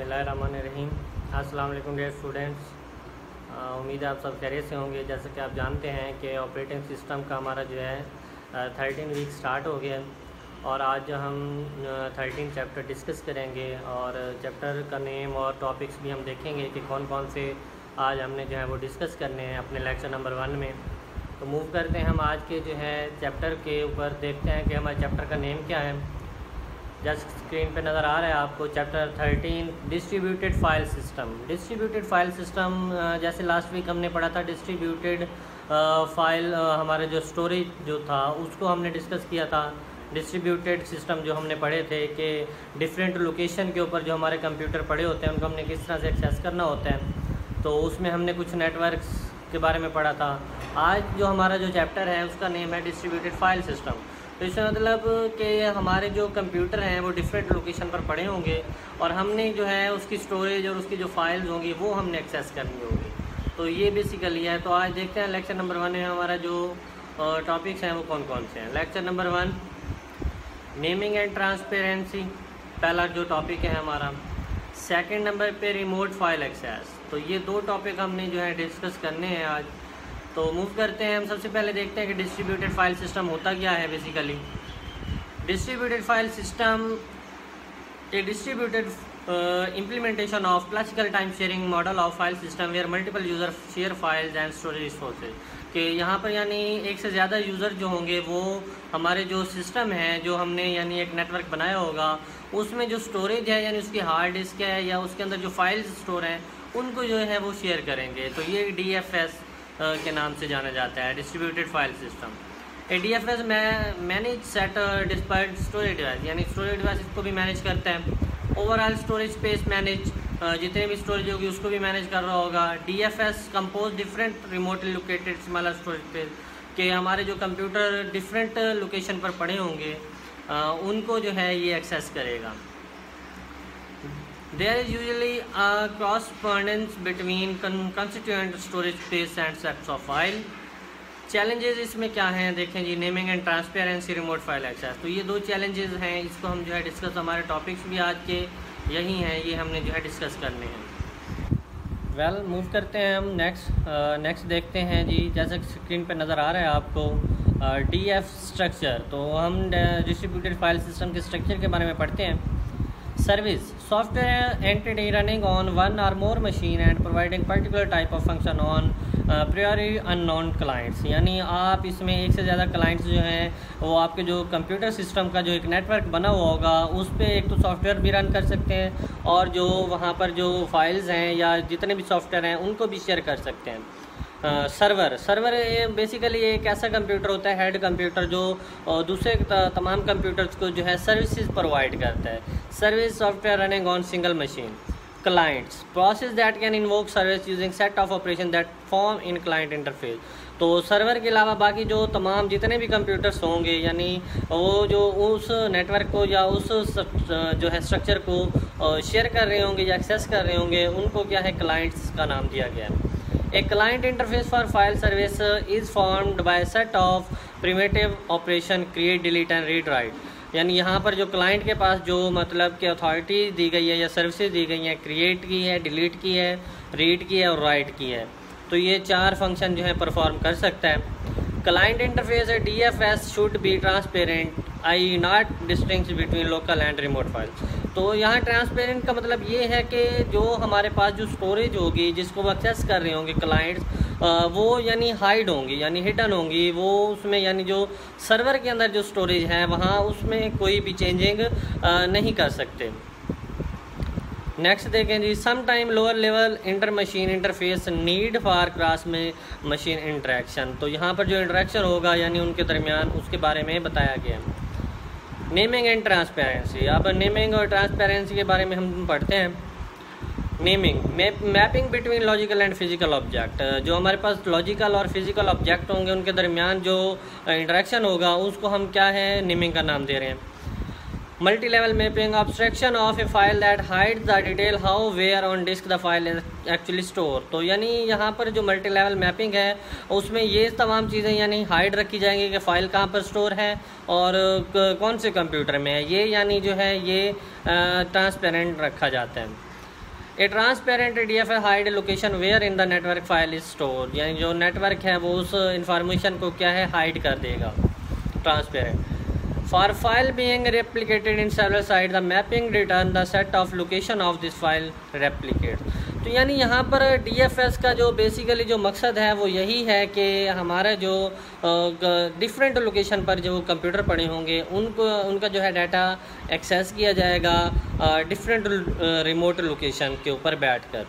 बिस्मिल्लाहिर्रहमानिर्रहीम। अस्सलाम वालेकुम डियर स्टूडेंट्स। उम्मीद है आप सब खैरियत से होंगे। जैसे कि आप जानते हैं कि ऑपरेटिंग सिस्टम का हमारा जो है 13 वीक स्टार्ट हो गया और आज जो हम 13 चैप्टर डिस्कस करेंगे और चैप्टर का नेम और टॉपिक्स भी हम देखेंगे कि कौन कौन से आज हमने जो है वो डिस्कस करने हैं अपने लेक्चर नंबर 1 में। तो मूव करते हैं हम आज के जो है चैप्टर के ऊपर, देखते हैं कि हमारे चैप्टर का नेम क्या है। जस्ट स्क्रीन पे नज़र आ रहा है आपको chapter 13 distributed file system. Distributed file system जैसे लास्ट वीक हमने पढ़ा था डिस्ट्रीब्यूटेड फाइल, हमारे जो स्टोरेज जो था उसको हमने डिस्कस किया था। डिस्ट्रीब्यूटेड सिस्टम जो हमने पढ़े थे कि डिफरेंट लोकेशन के ऊपर जो हमारे कंप्यूटर पड़े होते हैं उनको हमने किस तरह से एक्सेस करना होता है, तो उसमें हमने कुछ नेटवर्क्स के बारे में पढ़ा था। आज जो हमारा जो चैप्टर है उसका नेम है डिस्ट्रीब्यूटेड फाइल सिस्टम। तो इसका मतलब कि हमारे जो कंप्यूटर हैं वो डिफरेंट लोकेशन पर पड़े होंगे और हमने जो है उसकी स्टोरेज और उसकी जो फाइल्स होंगी वो हमने एक्सेस करनी होगी। तो ये बेसिकली है। तो आज देखते हैं लेक्चर नंबर 1 में हमारा जो टॉपिक्स हैं वो कौन कौन से हैं। Lecture number 1 naming and transparency, पहला जो टॉपिक है हमारा। सेकंड नंबर पे रिमोट फाइल एक्सेस। तो ये दो टॉपिक हमने जो है डिस्कस करने हैं आज। तो मूव करते हैं हम। सबसे पहले देखते हैं कि डिस्ट्रीब्यूटेड फाइल सिस्टम होता क्या है। बेसिकली डिस्ट्रीब्यूटेड फाइल सिस्टम एक distributed implementation of classical time sharing model of file system where multiple user share files and storage resources। कि यहाँ पर यानी एक से ज़्यादा यूज़र जो होंगे वो हमारे जो सिस्टम है जो हमने यानी एक नेटवर्क बनाया होगा उसमें जो स्टोरेज है यानी उसकी हार्ड डिस्क है या उसके अंदर जो फाइल्स स्टोर हैं उनको जो है वो शेयर करेंगे। तो ये DFS के नाम से जाना जाता है, distributed file system. DFS manage set dispersed storage device, यानी स्टोरेज डिवाइस इसको भी मैनेज करता है। ओवरऑल स्टोरेज स्पेस मैनेज, जितने भी स्टोरेज होगी उसको भी मैनेज कर रहा होगा। DFS compose different remotely located smaller storage space, कि हमारे जो कंप्यूटर डिफरेंट लोकेशन पर पड़े होंगे उनको जो है ये एक्सेस करेगा। There is usually a correspondence between constituent storage space and sets of file। Challenges इसमें क्या हैं देखें जी। Naming and transparency, remote file access. तो ये दो चैलेंजेस हैं, इसको हम जो है डिस्कस, हमारे टॉपिक्स भी आज के यही हैं, ये हमने जो है डिस्कस करने हैं। वेल मूव करते हैं हम नेक्स्ट देखते हैं जी। जैसे स्क्रीन पे नज़र आ रहा है आपको DF स्ट्रक्चर। तो हम डिस्ट्रीब्यूटेड फाइल सिस्टम के स्ट्रक्चर के बारे में पढ़ते हैं। Service, software entity running on one और more machine and providing particular type of function on priori unknown clients. यानी आप इसमें एक से ज़्यादा क्लाइंट्स जो हैं वो आपके जो कंप्यूटर सिस्टम का जो एक नेटवर्क बना हुआ होगा उस पर एक तो सॉफ्टवेयर भी रन कर सकते हैं और जो वहाँ पर जो फाइल्स हैं या जितने भी सॉफ्टवेयर हैं उनको भी शेयर कर सकते हैं। सर्वर बेसिकली एक ऐसा कंप्यूटर होता है, हेड कंप्यूटर, जो दूसरे तमाम कंप्यूटर्स को जो है सर्विसेज प्रोवाइड करता है। Service, software running on single machine. Clients, process that can invoke service using set of operation that form in client interface. तो सर्वर के अलावा बाकी जो तमाम जितने भी कंप्यूटर्स होंगे यानी वो जो उस नेटवर्क को या उस जो है स्ट्रक्चर को शेयर कर रहे होंगे या एक्सेस कर रहे होंगे उनको क्या है, क्लाइंट्स का नाम दिया गया है। A client interface for file service is formed by a set of primitive operation create, delete and read write। यानी यहाँ पर जो क्लाइंट के पास जो मतलब कि अथॉरिटी दी गई है या सर्विसेज दी गई हैं, क्रिएट की है, डिलीट की है, रीड की है और राइट की है। तो ये 4 फंक्शन जो है परफॉर्म कर सकता है। Client interface DFS should be transparent, I not distinct between local and remote file. तो यहाँ ट्रांसपेरेंट का मतलब ये है कि जो हमारे पास जो स्टोरेज होगी जिसको वो एक्सेस कर रहे होंगे क्लाइंट्स, वो यानी हाइड होंगी यानी हिडन होंगी, वो उसमें यानी जो सर्वर के अंदर जो स्टोरेज है वहाँ उसमें कोई भी चेंजिंग नहीं कर सकते। नेक्स्ट देखें जी। Some time lower level inter machine interface need for cross में मशीन इंटरेक्शन। तो यहाँ पर जो इंटरेक्शन होगा यानी उनके दरमियान उसके बारे में बताया गया है। Naming and transparency. अब नेमिंग और ट्रांसपेरेंसी के बारे में हम पढ़ते हैं। Naming, mapping between logical and physical object. जो हमारे पास लॉजिकल और फिजिकल ऑब्जेक्ट होंगे उनके दरमियान जो इंटरेक्शन होगा उसको हम क्या है, नेमिंग का नाम दे रहे हैं। Multi level mapping, abstraction of a file that hides the detail how where on disk the file is actually store. तो यानी यहाँ पर जो मल्टी लेवल मैपिंग है उसमें ये तमाम चीज़ें यानी हाइड रखी जाएंगी कि फ़ाइल कहाँ पर स्टोर है और कौन से कंप्यूटर में है, ये यानी जो है ये ट्रांसपेरेंट रखा जाता है। A transparent DFS hide location where in the network file is store, यानी जो नेटवर्क है वो उस इंफॉर्मेशन को क्या है हाइड कर देगा, transparent. For file being replicated in several site the mapping return the set of location of this file replicate. तो यानी यहाँ पर DFS का जो बेसिकली जो मकसद है वो यही है कि हमारा जो डिफरेंट लोकेशन पर जो कंप्यूटर पड़े होंगे उनका जो है डाटा एक्सेस किया जाएगा डिफरेंट रिमोट लोकेशन के ऊपर बैठकर।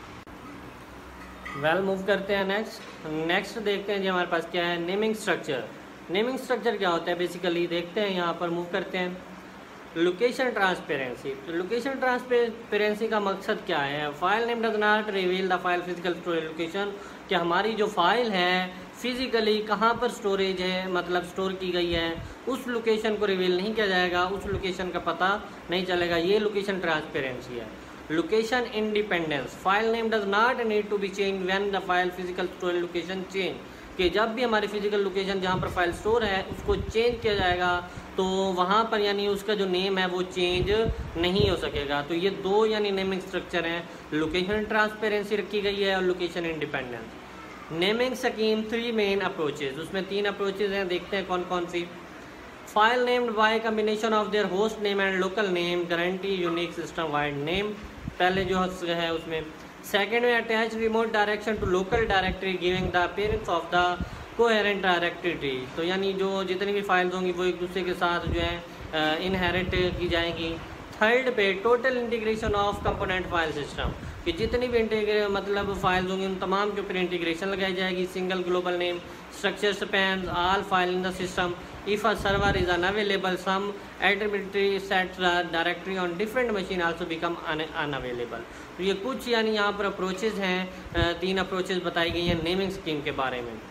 वेल मूव करते हैं नेक्स्ट देखते हैं जी हमारे पास क्या है, नेमिंग स्ट्रक्चर। नेमिंग स्ट्रक्चर क्या होता है बेसिकली देखते हैं, यहाँ पर मूव करते हैं। लोकेशन ट्रांसपेरेंसी, तो लोकेशन ट्रांसपेरेंसी का मकसद क्या है, file name does not reveal the file physical storage location, कि हमारी जो फाइल है फिजिकली कहाँ पर स्टोरेज है, मतलब स्टोर की गई है, उस लोकेशन को रिवील नहीं किया जाएगा, उस लोकेशन का पता नहीं चलेगा, ये लोकेशन ट्रांसपेरेंसी है। Location independence, file name does not need to be change when the file physical storage location change, कि जब भी हमारी फिजिकल लोकेशन जहाँ पर फाइल स्टोर है उसको चेंज किया जाएगा तो वहाँ पर यानी उसका जो नेम है वो चेंज नहीं हो सकेगा। तो ये दो यानी नेमिंग स्ट्रक्चर हैं, लोकेशन ट्रांसपेरेंसी रखी गई है और location independence. Naming scheme 3 main approaches, उसमें 3 अप्रोचेज हैं, देखते हैं कौन कौन सी। File named by combination of their host name and local name guarantee unique system wide name, पहले जो है उसमें। सेकेंड में attach remote direction to local directory giving the appearance of the coherent directory tree, तो यानी जो जितनी भी फाइल्स होंगी वो एक दूसरे के साथ जो है इनहेरिट की जाएंगी। थर्ड पे total integration of component file system, कि जितनी भी मतलब फाइल्स होंगी उन तमाम के ऊपर इंटीग्रेशन लगाई जाएगी। Single global name structure spans all file in the system if a server is unavailable some administrative set directory on different machine also become unavailable. तो ये कुछ यानी यहाँ पर अप्रोचेज हैं, 3 अप्रोचेज बताई गई हैं नेमिंग स्कीम के बारे में।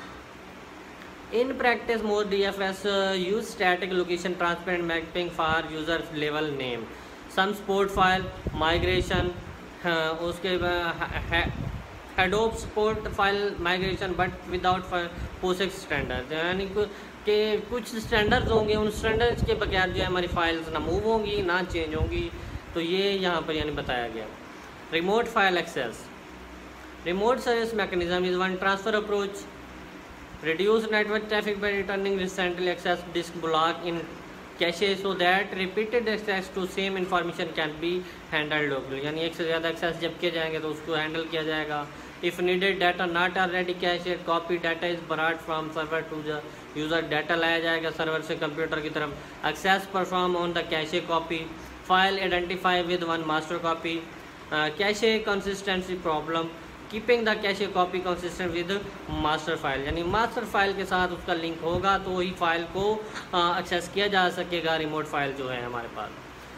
In practice, most DFS use static location transparent mapping for user level name. Some support file migration, उसके Hadoop support file migration but without POSIX standard, यानी कि कुछ स्टैंडर्ड्स होंगे, उन स्टैंडर्ड्स के बगैर जो है हमारी फाइल्स ना मूव होंगी ना चेंज होंगी, तो ये यहाँ पर यानी बताया गया। Remote file access, remote service mechanism is one transfer approach, reduce network traffic by returning recently accessed disk block in cache so that repeated access to same information can be handled locally, यानी एक से ज़्यादा access जब किए जाएंगे तो उसको handle किया जाएगा। if needed data not already cached copy data is brought from server to the user, data लाया जाएगा सर्वर से कंप्यूटर की तरफ। access perform on the cache copy, file identify with one master copy, cache consistency problem, keeping the cache copy consistent with master file, यानी master file के साथ उसका link होगा तो वही फाइल को एक्सेस किया जा सकेगा, रिमोट फाइल जो है हमारे पास।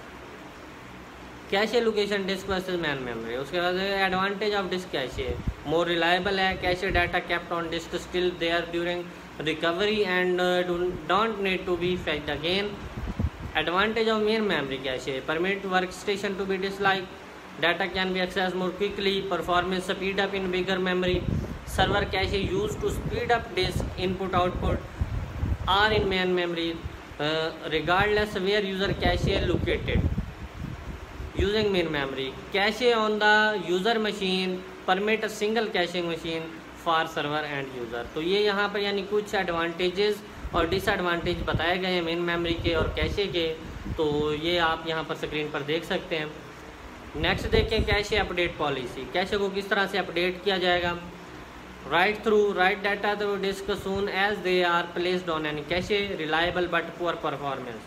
Cache location disk versus main memory, उसके बाद advantage of disk cache, more reliable है, cache data kept on disk still there during recovery and don't need to be fetched again. Advantage of main memory cache, permit work station to be diskless, data can be accessed more quickly, performance speed up in bigger memory, server cache used to speed up disk input output are in main memory regardless where user cache located using main memory. Cache on the user machine permit a single caching machine for server and user। तो ये यहाँ पर यानी कुछ advantages और disadvantage बताए गए हैं मेन मेमोरी के और कैशे के, तो ये आप यहाँ पर स्क्रीन पर देख सकते हैं। नेक्स्ट देखें कैशे अपडेट पॉलिसी, कैशे को किस तरह से अपडेट किया जाएगा। Write data through disk soon as they are placed on any cache, reliable but poor performance.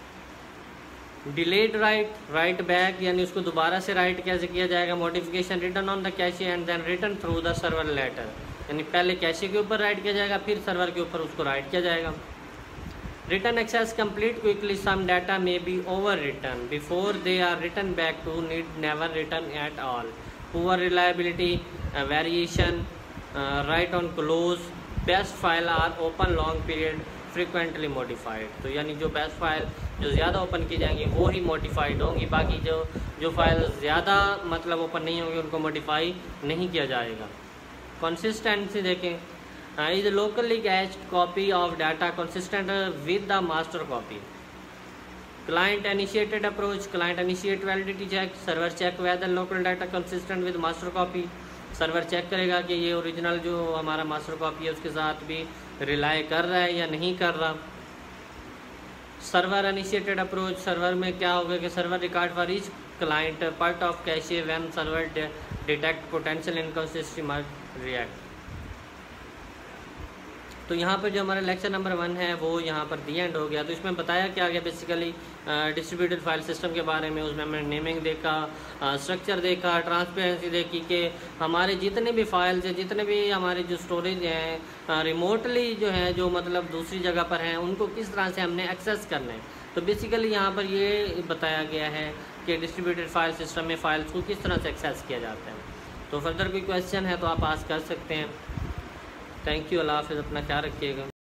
Delayed write back, यानी उसको दोबारा से राइट कैसे किया जाएगा। Modification written on the cache and then written through the server later, यानी पहले cache के ऊपर राइट किया जाएगा फिर सर्वर के ऊपर उसको राइट किया जाएगा। Return access complete quickly, some data may be overwritten before they are written back to need never written at all. Poor reliability, variation, write on close, best file are open long period frequently modified। तो यानी जो best file जो ज़्यादा open की जाएंगी वो ही modified होंगी, बाकी जो फाइल ज़्यादा मतलब ओपन नहीं होंगी उनको मॉडिफाई नहीं किया जाएगा। कंसिस्टेंसी देखें, is locally cached copy of data consistent with the master copy, client initiated approach, client initiate validity check, server check whether local data consistent with master copy, server check करेगा कि ये original जो हमारा master copy है उसके साथ भी rely कर रहा है या नहीं कर रहा। सर्वर इनिशिएटेड अप्रोच, सर्वर में क्या होगा कि server record for each client part of cache when server detect potential inconsistency react. तो यहाँ पर जो हमारा लेक्चर नंबर 1 है वो यहाँ पर दी एंड हो गया। तो इसमें बताया क्या गया बेसिकली डिस्ट्रीब्यूटेड फाइल सिस्टम के बारे में। उसमें हमने नेमिंग देखा, स्ट्रक्चर देखा, ट्रांसपेरेंसी देखी कि हमारे जितने भी फाइल्स हैं, जितने भी हमारे जो स्टोरेज हैं रिमोटली जो है, जो मतलब दूसरी जगह पर हैं, उनको किस तरह से हमने एक्सेस करना है। तो बेसिकली यहाँ पर ये बताया गया है कि डिस्ट्रीब्यूटेड फाइल सिस्टम में फ़ाइल्स को किस तरह से एक्सेस किया जाता है। तो फर्दर कोई क्वेश्चन है तो आप आस्क कर सकते हैं। थैंक यू, अल्लाह हाफ़िज़, अपना ख्याल रखिएगा।